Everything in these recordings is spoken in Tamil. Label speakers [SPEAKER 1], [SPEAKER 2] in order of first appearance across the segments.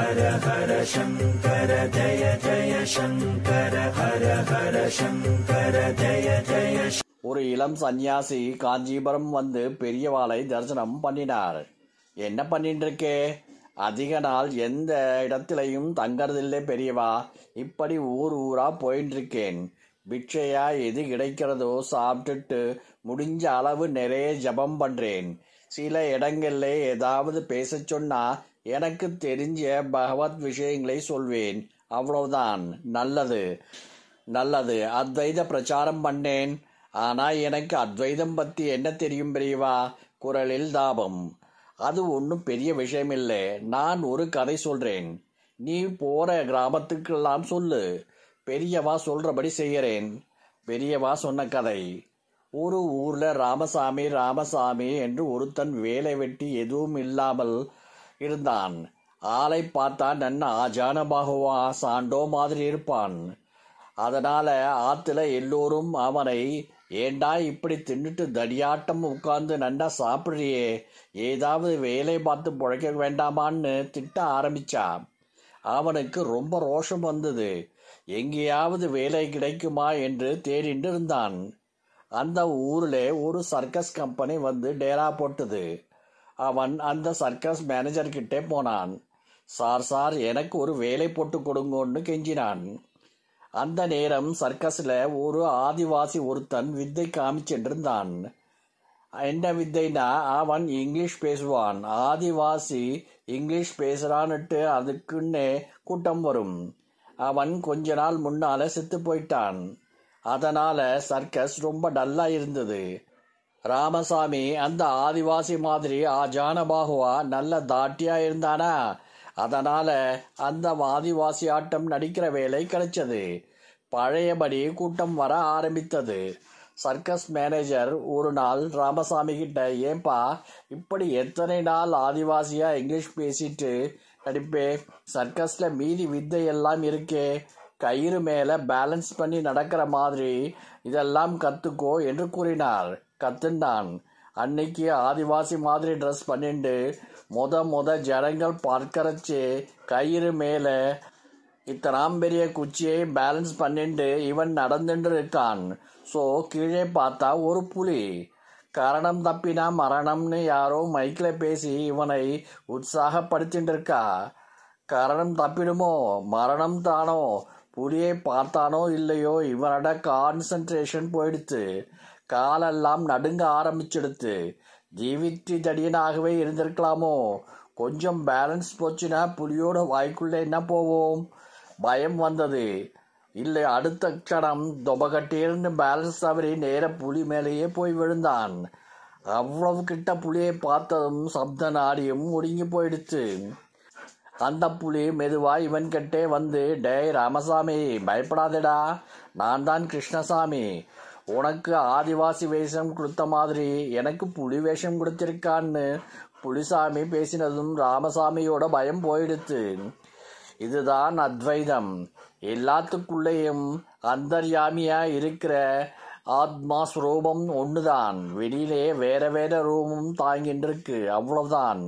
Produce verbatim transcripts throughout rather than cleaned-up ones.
[SPEAKER 1] ஹர ஹர சங்கர ஜய ஜய சங்கர ஹர ஹர சங்கர ஜய ஜய.
[SPEAKER 2] ஒரு இளம் சன்னியாசி காஞ்சிபுரம் வந்து பெரியவாளை தரிசனம் பண்ணினார். என்ன பண்ணிட்டு இருக்கே? அதிக நாள் எந்த இடத்திலையும் தங்கறதில்லை பெரியவா, இப்படி ஊர் ஊரா போயிட்டு இருக்கேன். பிட்சையா எது கிடைக்கிறதோ சாப்பிட்டுட்டு முடிஞ்ச அளவு நிறைய ஜபம் பண்றேன். சில இடங்கள்ல ஏதாவது பேச சொன்னா எனக்கு தெரிஞ்ச பகவத் விஷயங்களை சொல்வேன், அவ்வளவுதான். நல்லது நல்லது அத்வைத பிரச்சாரம் பண்ணேன். ஆனா எனக்கு அத்வைதம் பத்தி என்ன தெரியும் பெரியவா? குரலில் தாபம். அது ஒன்றும் பெரிய விஷயம் இல்லை. நான் ஒரு கதை சொல்றேன், நீ போற கிராமத்துக்கெல்லாம் சொல்லு. பெரியவா சொல்றபடி செய்யறேன். பெரியவா சொன்ன கதை. ஒரு ஊர்ல ராமசாமி ராமசாமி என்று ஒருத்தன் வேலை வெட்டி எதுவும் இல்லாமல் இருந்தான். ஆளை பார்த்தா நன்ன ஆஜான பாகுவா சாண்டோ மாதிரி இருப்பான். அதனால ஆத்துல எல்லோரும் அவனை, ஏண்டா இப்படி தின்னுட்டு தடியாட்டம் உட்கார்ந்து நன்னா சாப்பிட்றியே, ஏதாவது வேலை பார்த்து பிழைக்க வேண்டாமான்னு திட்ட ஆரம்பிச்சான். அவனுக்கு ரொம்ப ரோஷம் வந்தது. எங்கேயாவது வேலை கிடைக்குமா என்று தேடிட்டு இருந்தான். அந்த ஊர்ல ஒரு சர்க்கஸ் கம்பெனி வந்து டேரா போட்டது. அவன் அந்த சர்க்கஸ் மேனேஜர் கிட்டே போனான். சார் சார் எனக்கு ஒரு வேலை போட்டு கொடுங்கன்னு கெஞ்சினான். அந்த நேரம் சர்க்கஸ்ல ஒரு ஆதிவாசி ஒருத்தன் வித்தை காமிச்சென்றிருந்தான். என்ன வித்தைனா, அவன் இங்கிலீஷ் பேசுவான். ஆதிவாசி இங்கிலீஷ் பேசுறான்னுட்டு அதுக்குன்னே கூட்டம் வரும். அவன் கொஞ்ச நாள் முன்னால செத்து போயிட்டான். அதனால சர்க்கஸ் ரொம்ப டல்லா இருந்தது. ராமசாமி அந்த ஆதிவாசி மாதிரி ஆஜான பாகுவா நல்ல தாட்டியா இருந்தானா. அதனால அந்த ஆதிவாசி ஆட்டம் நடிக்கிற வேலை கிடைச்சது. பழையபடி கூட்டம் வர ஆரம்பித்தது. சர்க்கஸ் மேனேஜர் ஒரு நாள் ராமசாமி கிட்ட, ஏன்பா இப்படி எத்தனை நாள் ஆதிவாசியா இங்கிலீஷ் பேசிட்டு நடிப்பே? சர்க்கஸ்ல மீதி வித்தை எல்லாம் இருக்கே, கயிறு மேல பேலன்ஸ் பண்ணி நடக்கிற மாதிரி இதெல்லாம் கத்துக்கோ என்று கூறினார். கத்துண்டான். அன்னைக்கு ஆதிவாசி மாதிரி ட்ரெஸ் பண்ணிண்டு முத முத ஜனங்கள் பார்க்கறச்சு கயிறு மேல இத்தனாம் பெரிய குச்சியை பேலன்ஸ் பண்ணிண்டு இவன் நடந்துட்டு இருக்கான். ஸோ கீழே பார்த்தா ஒரு புலி. கரணம் தப்பினா மரணம்னு யாரோ மைக்கில் பேசி இவனை உற்சாகப்படுத்திட்டு இருக்கா. கரணம் தப்பிடுமோ மரணம் தானோ? புலியை பார்த்தானோ இல்லையோ இவனோட கான்சன்ட்ரேஷன் போயிடுத்து. காலெல்லாம் நடுங்க ஆரம்பிச்சிடுத்து. ஜீவித்து தடியனாகவே இருந்திருக்கலாமோ? கொஞ்சம் பேலன்ஸ் போச்சுன்னா புலியோட வாய்க்குள்ள என்ன போவோம்? பயம் வந்தது. இல்லை, அடுத்த க்ஷணம் தொபகட்டீர்னு பேலன்ஸ் தவறி நேர புலி மேலேயே போய் விழுந்தான். அவ்வளவு கிட்ட புலியை பார்த்ததும் சப்த நாடியும் ஒடுங்கி போயிடுச்சு. அந்த புலி மெதுவா இவன் கிட்டே வந்து, டேய் ராமசாமி, பயப்படாதடா, நான் தான் கிருஷ்ணசாமி. உனக்கு ஆதிவாசி வேஷம் கொடுத்த மாதிரி எனக்கு புலி வேஷம் கொடுத்திருக்கான்னு புலிசாமி பேசினதும் ராமசாமியோட பயம் போயிடுத்து. இதுதான் அத்வைதம். எல்லாத்துக்குள்ளேயும் அந்தர்யாமியா இருக்கிற ஆத்மா ஸ்வரூபம் ஒண்ணுதான். வெளியிலே வேற வேற ரூபம் தாங்கிட்டு இருக்கு, அவ்வளவுதான்.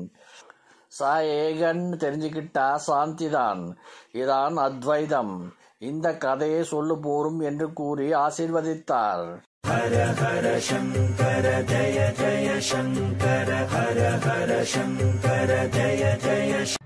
[SPEAKER 2] ச ஏகன் தெரிஞ்சுக்கிட்டா சாந்தி தான். இதான் அத்வைதம். இந்த கதையை சொல்லு போரும் என்று கூறி ஆசீர்வதித்தார்.
[SPEAKER 1] ஹர ஹர சங்கர ஜய ஜய சங்கர ஹர ஹர சங்கர ஜய ஜய